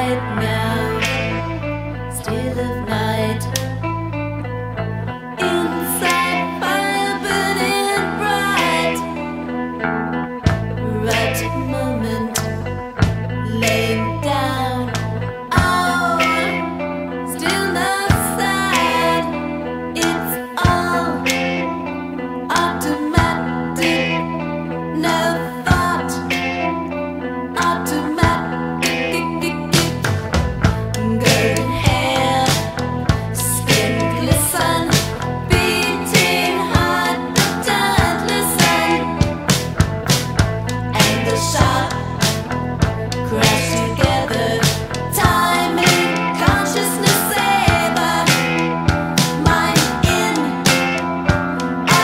quiet now, still of night. Inside fire burning bright. Right moment, laying down. Oh, still not sad. It's all automatic. No thought. Automatic. Golden hair, skin glisten, beating heart but don't listen. And the shot crash together, timing, consciousness saver. Mind in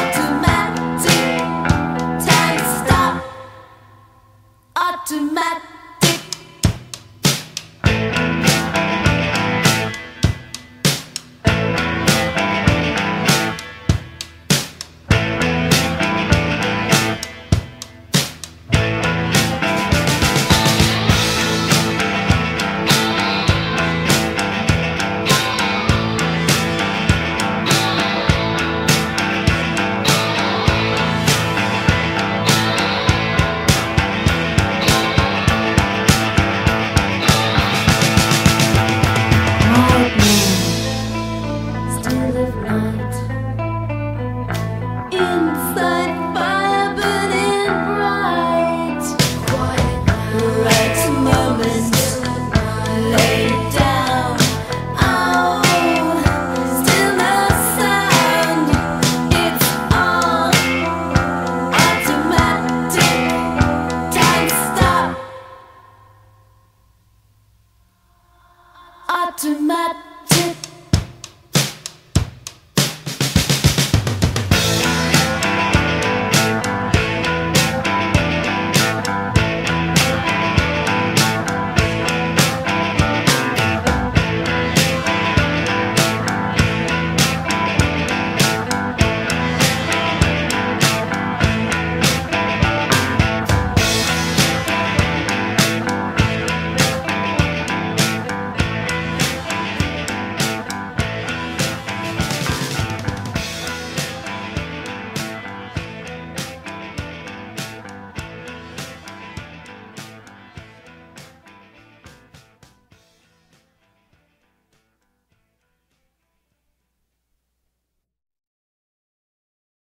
automatic, time stop, automatic.